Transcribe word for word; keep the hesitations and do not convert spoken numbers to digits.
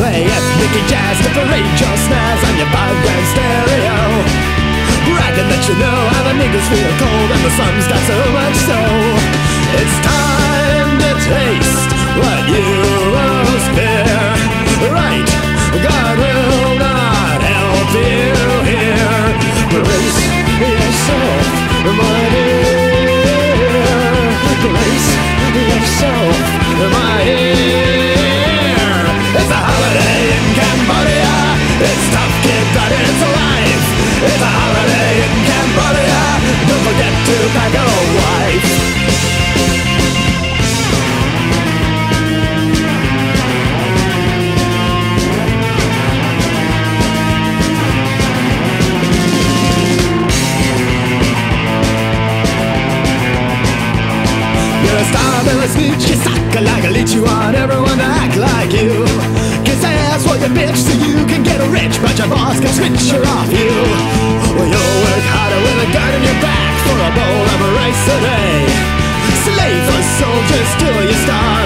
play ethnic jazz to parade your snares on your five-grand stereo, bragging that you know how the niggas feel cold and the sun's got so much so. It's time to taste what you most fear. Right, God will not help you here. Brace yourself, my dear. Brace yourself, my dear. It's a holiday in Cambodia. It's tough, kid, but it's life. It's a holiday in Cambodia. Don't forget to pack a wife. You're a star, they'll snitch, you suck like a leech. You want everyone to act like you. Kiss ass for your bitch so you can get rich, but your boss can switch her off you. Well, you'll work harder with a gun in your back for a bowl of rice a day. Slave for soldiers till you starve.